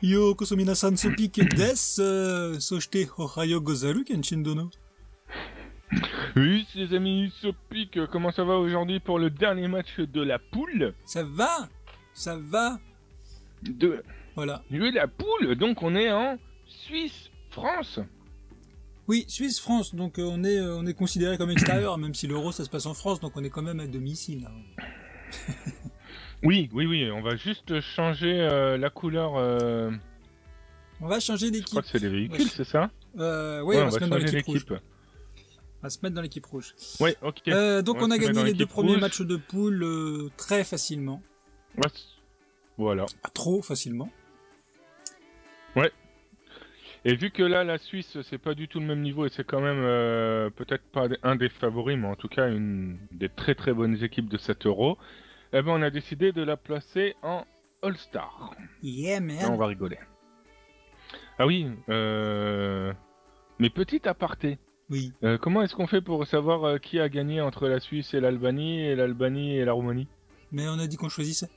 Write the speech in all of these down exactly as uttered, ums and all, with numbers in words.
Yo, Kosomina-san Sopik des, euh, Soshite Ohayo Gozaru Kenshin Dono. Oui, les amis Sopic, comment ça va aujourd'hui pour le dernier match de la poule? Ça va, ça va. De... Voilà. De la poule, donc on est en Suisse, France. Oui, Suisse-France, donc euh, on est euh, on est considéré comme extérieur, même si l'Euro ça se passe en France, donc on est quand même à domicile. Là. Oui, oui, oui, on va juste changer euh, la couleur. Euh... On va changer Je d'équipe. crois que c'est les véhicules, Ouais. c'est ça? Euh, ouais, Ouais, on, on va va se mettre dans changer l'équipe rouge. l'équipe. On va se mettre dans l'équipe rouge. Ouais, ok. Euh, donc on, va a se mettre gagné dans les deux l'équipe premiers rouge. matchs de poule euh, très facilement. Ouais, voilà. Pas trop facilement. Ouais. Et vu que là, la Suisse, c'est pas du tout le même niveau et c'est quand même euh, peut-être pas un des favoris, mais en tout cas une des très très bonnes équipes de cet Euro, eh ben on a décidé de la placer en All-Star. Yeah, man. Là, on va rigoler. Ah oui, euh... mais petit aparté. Oui. Euh, comment est-ce qu'on fait pour savoir euh, qui a gagné entre la Suisse et l'Albanie et l'Albanie et la Roumanie? Mais on a dit qu'on choisissait.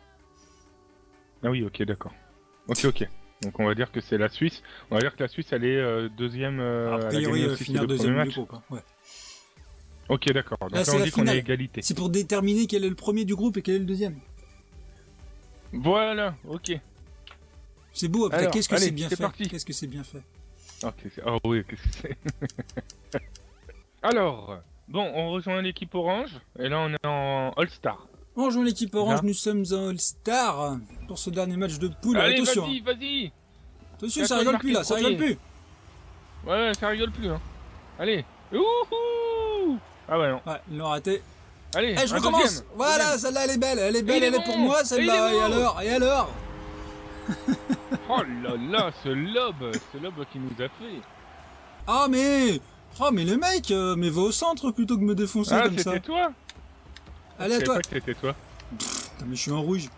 Ah oui, ok, d'accord. Ok, ok. Donc on va dire que c'est la Suisse. On va dire que la Suisse, elle est euh, deuxième. Euh, A priori, euh, finir deuxième du groupe. Hein. Ouais. Ok, d'accord. Donc Là, là, c'est on la dit qu'on est finale. égalité. C'est pour déterminer quel est le premier du groupe et quel est le deuxième. Voilà, ok. C'est beau, après, Alors, qu'est-ce que allez, c'est bien c'est fait. parti. Qu'est-ce que c'est bien fait. Ok, c'est... Oh oui, qu'est-ce que c'est? Alors, bon, on rejoint l'équipe orange. Et là, on est en All-Star. On rejoint l'équipe orange, Là. nous sommes en All-Star pour ce dernier match de poule. Allez, Attention, vas-y, vas-y. attention, Là, ça toi, rigole marque plus le là, ça premier. rigole plus. Ouais, ça rigole plus, hein. Allez. Ouhou. Ah ouais, non. Ouais, ils l'ont raté. Allez, Eh, je un recommence. deuxième. Voilà, Deuxième. celle-là, elle est belle, elle est belle, il est elle est pour bon. moi, Il celle-là. est Et bon. alors, et alors. Oh là là, ce lobe, ce lobe qui nous a fait. Ah mais, oh mais le mec, euh, mais va au centre plutôt que de me défoncer Ah, comme ça. c'était toi? Allez à Je savais toi. pas que c'était toi. Putain, mais je suis en rouge.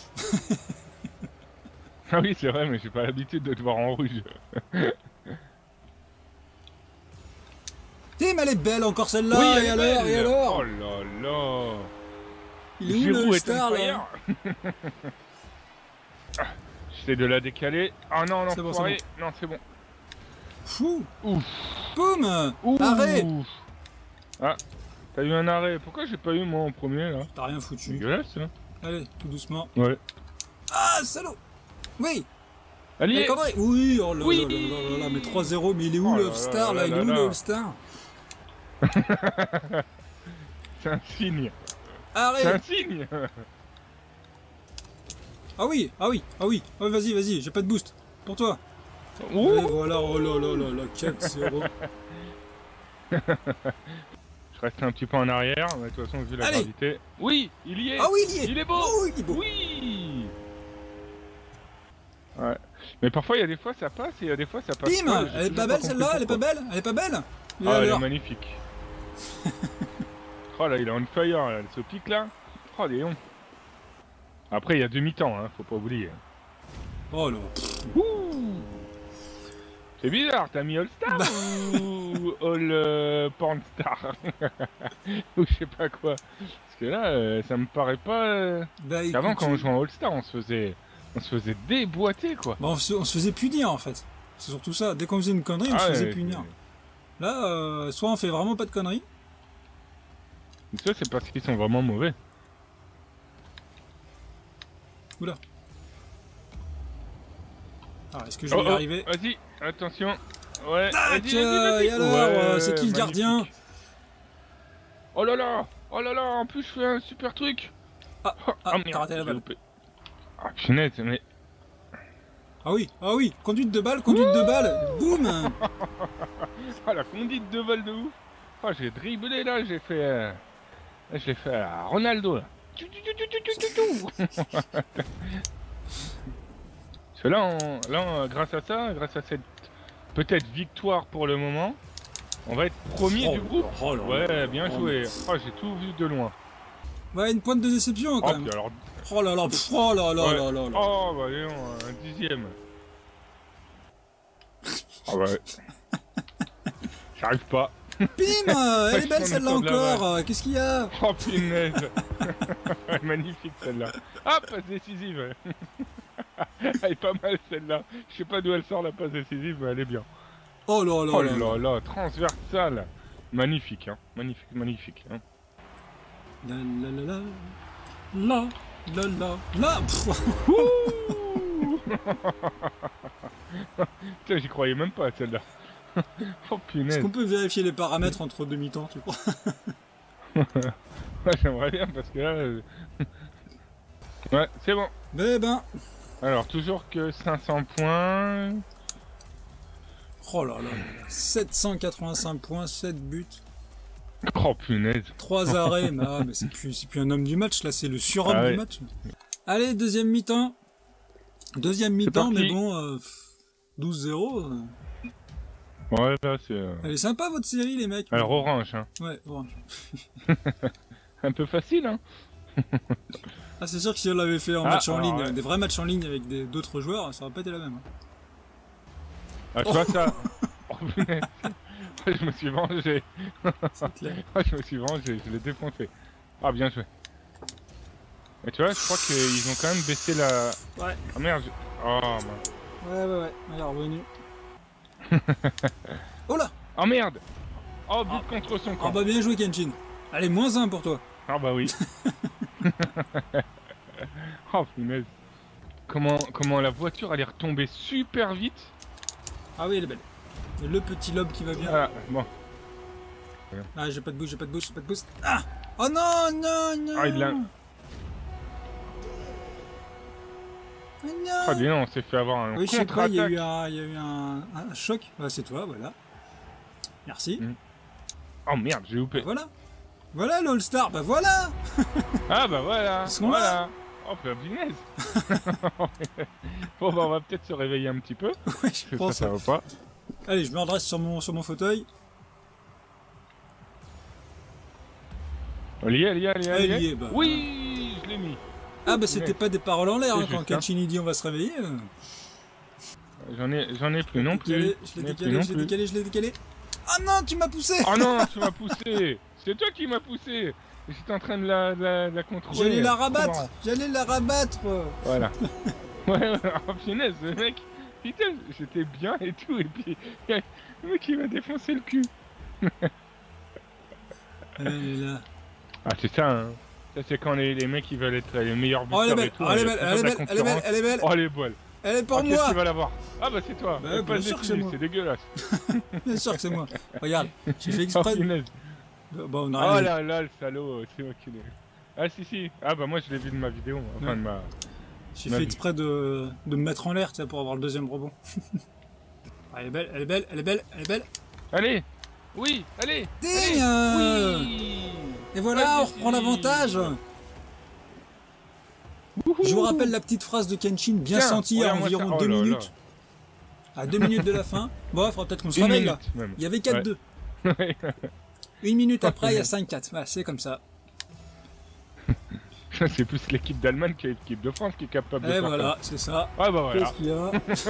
Ah oui, c'est vrai, mais j'ai pas l'habitude de te voir en rouge. Tim, elle est belle encore celle-là. Oui, elle et est alors, belle. et alors. Oh là là. Il est où Giroud le est star on là? fire. Ah, j'essaie de la décaler. Ah non, non, C'est bon, foiré. c'est Non, c'est bon. Fou. Ouf. Boum. Ouh. Arrêt. Ah, t'as eu un arrêt. Pourquoi j'ai pas eu moi en premier là? T'as rien foutu. Dégueulasse, hein. Allez, tout doucement. Ouais. Ah, salaud. Oui. Allez. Mais comment... Oui, oh là Oui. là là là là, mais trois zéro, mais il est où Oh le là All-Star là là? Il est là où là. le All-Star? C'est un signe. C'est Arrête. un signe. Ah oui, ah oui, ah oui. Oh, vas-y, vas-y, j'ai pas de boost. Pour toi. Ouh. Allez, voilà, oh là là là là, quatre zéro. Je reste un petit peu en arrière, mais de toute façon, vu la Allez. gravité. Oui, il y est. Ah oui, il y est. Il est beau. Oh, il est beau. Oui. Ouais. Mais parfois, il y a des fois ça passe et il y a des fois ça passe Bim. pas. J'ai Elle est toujours pas belle compris celle-là? Elle est pas pourquoi. belle? Elle est pas belle? Et Ah, elle est alors? magnifique. Oh là, il est on fire, là. Ce pic là. Oh, Léon. Après, il y a demi-temps, hein, faut pas oublier. Oh là. Ouh. C'est bizarre, t'as mis All-Star Bah. ou All euh, Porn Star ou je sais pas quoi. Parce que là, euh, ça me paraît pas. Euh... Bah, écoute, Avant, quand on jouait en All-Star, on se faisait, on se faisait déboîter quoi. bah, on, se, on se faisait punir en fait. C'est surtout ça. Dès qu'on faisait une connerie, on Ah se faisait ouais, punir. c'est- Là, euh, soit on fait vraiment pas de conneries. Ça, c'est parce qu'ils sont vraiment mauvais. Oula. Alors, est-ce que je vais Oh, y oh, arriver? vas-y, attention. Ouais, Tac, vas-y, vas-y, euh, vas-y. et alors, Ouais, euh, c'est qui le magnifique. gardien? Oh là là, oh là là, en plus je fais un super truc. Ah, Oh, ah, oh, t'as merde, raté la j'ai balle. loupé. Ah punaise, mais... Ah oui, ah oui, conduite de balle, conduite de balle, boum. Ah la conduite de balle de ouf. Oh j'ai dribblé là, j'ai fait... Euh... là, je l'ai fait à Ronaldo là. Tu, tu, tu, tu, tu, tu, tu, tu. Parce que là, on... là on- grâce à ça, grâce à cette peut-être victoire pour le moment, on va être premier Oh du là groupe. là, oh là là. Ouais, bien Oh, joué. mais- Oh j'ai tout vu de loin. Ouais, une pointe de déception quand Oh même. puis alors... Oh là là, pff, oh là là Ouais. là là là. Oh bah Léon, un dixième. Ah ouais. J'arrive pas. Bim, euh, elle est belle On celle-là entend de la encore. euh, Qu'est-ce qu'il y a? Oh punaise. Magnifique celle-là. Ah, passe décisive. Elle est pas mal celle-là. Je sais pas d'où elle sort la passe décisive, mais elle est bien. Oh là là Oh là là là, transversale. Magnifique, hein. Magnifique, magnifique. Hein. La la la la la la la la. Tiens, j'y croyais même pas à celle-là. Oh punaise. Est-ce qu'on peut vérifier les paramètres entre deux mi-temps, tu crois? Ouais, j'aimerais bien parce que là... euh, ouais, c'est bon. Eh ben... Alors, toujours que cinq cents points... Oh là là, sept cent quatre-vingt-cinq points, sept buts. Oh punaise. trois arrêts, mais, ah, mais c'est plus, c'est plus un homme du match, là, c'est le surhomme Ah ouais. du match. Allez, deuxième mi-temps. Deuxième mi-temps, parti. mais bon, euh, douze zéro. euh. Ouais, là, c'est... euh, Elle est sympa, votre série, les mecs. Alors, orange, hein. Ouais, orange. Un peu facile, hein. Ah, c'est sûr que si on l'avait fait en Ah, match en alors, ligne, ouais. des vrais matchs en ligne avec des- d'autres joueurs, ça aurait pas été la même. hein. Ah, tu vois ça. Oh punaise. Je me suis vengé. C'est clair. Ah, je me suis vengé, je l'ai défoncé. Ah, bien joué. Et tu vois, je crois qu'ils ont quand même baissé la... Ouais. Ah merde, je- oh mince. Ouais, ouais, ouais. Elle est revenue. Oh là! Oh merde. Oh, but contre son Ah camp. bah bien joué, Kenshin. Allez, moins un pour toi. Ah bah oui. Oh punaise. Comment, comment la voiture elle est retombée super vite. Ah oui, elle est belle. Et le petit lobe qui va bien. Ah, bon. Ah, j'ai pas de boost, j'ai pas de boost, j'ai pas de boost. Ah! Oh non, non, non! Ah, il l'a... Oh non! Ah bien, on s'est fait avoir un Oui, je sais pas, il y a eu contre-attaque. un, il y a eu un, un choc. Bah, c'est toi, voilà. Merci. Mm. Oh merde, j'ai loupé. Bah, voilà. Voilà l'All-Star, bah voilà! Ah bah voilà. Ils sont Voilà. Oh punaise. Bon bah on va peut-être se réveiller un petit peu. Ouais, je Ça, pense. ça va pas. Allez, je me redresse sur mon, sur mon fauteuil. On y est, on y est, on y est, on y est. Elle y est, bah. Oui, je l'ai mis. Ah, bah c'était pas des paroles en l'air C'est hein, quand juste, hein. Kenshin dit on va se réveiller. euh. J'en ai, j'en ai plus non plus. Décalé, je J'en l'ai ai plus décalé, non je l'ai plus. décalé, je l'ai décalé. Ah non, tu m'as poussé! Oh non, tu m'as poussé. C'est toi qui m'as poussé. J'étais en train de la, de la, de la contrôler. J'allais la Trop rabattre! marrant. J'allais la rabattre! Voilà. Ouais, ouais, oh punaise, le mec. Putain, j'étais bien et tout. Et puis, y a le mec qui m'a défoncé le cul. Elle est là. Ah, c'est ça, hein. Ça, c'est quand les, les mecs ils veulent être les meilleurs Oh, elle est buteurs et belle, tout. oh, elle est il y belle, a elle est toute la belle, elle est belle, concurrence. elle est belle! Oh, elle est belle. Elle est pour Oh, qu'est-ce moi! qu'il va l'avoir? Ah, bah, c'est toi. Bah, Elle bien passe sûr que c'est dessus, moi. c'est dégueulasse. Bien sûr que c'est moi. Regarde, j'ai fait Oh, exprès. punaise. Bon, on a Oh rien. là là, le salaud, c'est moi qui l'ai. Ah, si, si. Ah, bah, moi, je l'ai vu de ma vidéo. moi. Enfin, Ouais. de ma. J'ai Ma fait vie. exprès de, de me mettre en l'air, tu sais, pour avoir le deuxième rebond. Ah, elle est belle, elle est belle, elle est belle, elle est belle. Allez. Oui, allez. Ding allez. Oui. Et voilà, on Vas-y. reprend l'avantage. Je vous rappelle la petite phrase de Kenshin, bien Tiens, sentie à regarde-moi environ ça. Oh deux là là. minutes. À deux minutes de la fin. Bon, il faudra peut-être qu'on se Une réveille là. minute, même. Il y avait quatre deux. Ouais. Une minute Oh, après, il y a punaise. cinq quatre. Voilà, c'est comme ça. C'est plus l'équipe d'Allemagne que l'équipe de France qui est capable de Et faire voilà, c'est ça. ça. Ah, bah, voilà. Qu'est-ce qu'il y a?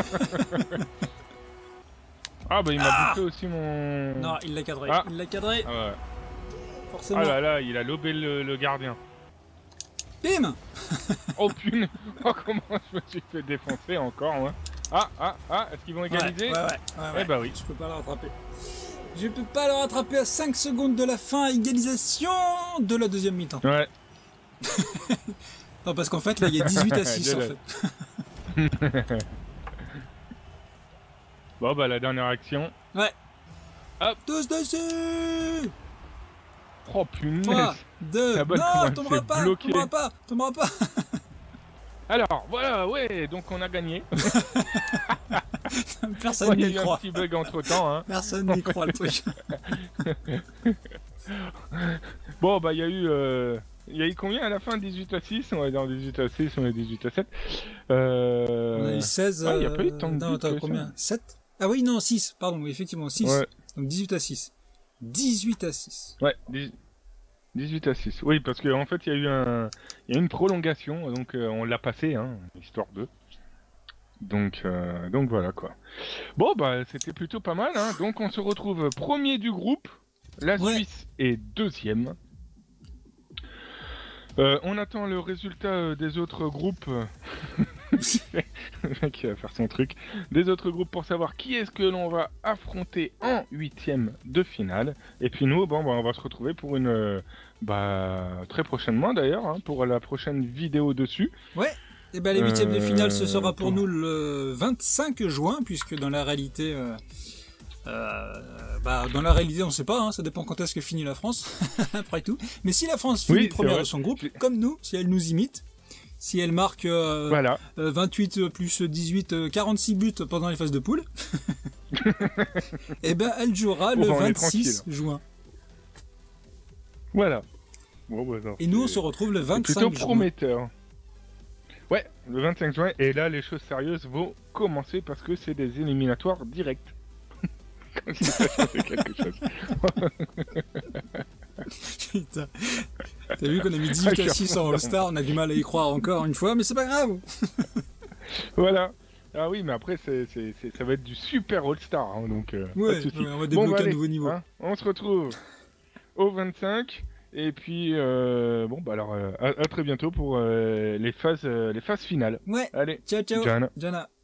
Ah, bah, il m'a Ah. bouffé aussi mon. Non, il l'a cadré. Ah. Il l'a cadré, Ah, ouais. forcément. Ah là là, il a lobé le, le gardien. Bim! Oh punaise. Oh, comment je me suis fait défoncer encore, moi. Ah, ah, ah, est-ce qu'ils vont Ouais, égaliser? ouais, ouais, ouais, Eh ouais. bah oui. Je peux pas le rattraper. Je peux pas le rattraper à cinq secondes de la fin. Égalisation de la deuxième mi-temps. Ouais. Non, parce qu'en fait, là, il y a dix-huit à six, en Désolé. fait. Bon, bah, la dernière action. Ouais. Hop. Tous dessus! Oh punaise. trois, deux, La bonne non, commande, tombera c'est pas, bloqué. tombera pas, tombera pas. Alors, voilà, ouais, donc on a gagné. Personne Ouais, il y a n'y eu un croit. petit bug entre temps, hein. Personne n'y croit, le truc. Bon, bah, il y a eu. Euh... Il y a eu combien à la fin? dix-huit à six? On est dans dix-huit à six, on est dix-huit à sept. Euh... On a eu seize. Ouais, il y a euh, pas eu tant de Non, buts attends, que combien? ça. sept? Ah oui, non, six, pardon, oui, effectivement, six. Ouais, Donc dix-huit à six. dix-huit à six. ouais, dix- dix-huit à six. Oui, parce qu'en en fait, il y a eu un... il y a eu une prolongation, donc euh, on l'a passé, hein, histoire de. Donc, euh, donc voilà quoi. Bon, bah, c'était plutôt pas mal, hein. Donc on se retrouve premier du groupe. La Ouais. Suisse est deuxième. Euh, on attend le résultat euh, des autres groupes. Le mec qui va faire son truc. Des autres groupes pour savoir qui est-ce que l'on va affronter en huitième de finale. Et puis nous, bon, bah, on va se retrouver pour une... euh, bah, très prochainement d'ailleurs, hein, pour la prochaine vidéo dessus. Ouais. Et ben les huitièmes de Euh, finale, ce sera pour pour- nous le vingt-cinq juin, puisque dans la réalité, euh, euh, bah dans la réalité, on sait pas, hein, ça dépend quand est-ce que finit la France, après tout. Mais si la France finit Oui, c'est première vrai. de son groupe, comme nous, si elle nous imite, si elle marque euh, Voilà. euh, vingt-huit plus dix-huit, euh, quarante-six buts pendant les phases de poule, et ben elle jouera le Bon, on est vingt-six tranquille. juin. Voilà. Bon, bah, non, Et nous, on c'est- se retrouve le c'est vingt-cinq plutôt juin. prometteur. Ouais, le vingt-cinq juin, et là les choses sérieuses vont commencer parce que c'est des éliminatoires directs. Comme si ça changeait quelque chose. Putain. T'as vu qu'on a mis dix-huit à six en All-Star, on a du mal à y croire encore une fois, mais c'est pas grave. Voilà. Ah oui, mais après, c'est, c'est, c'est- ça va être du super All-Star, hein, donc euh, pas Ouais, de soucis. ouais, on va Bon, débloquer bah, un allez, nouveau niveau. hein, on se retrouve au vingt-cinq, et puis, euh, bon, bah alors, euh, à, à très bientôt pour euh, les, phases, euh, les phases finales. Ouais, Allez, ciao ciao, Jana. Jana.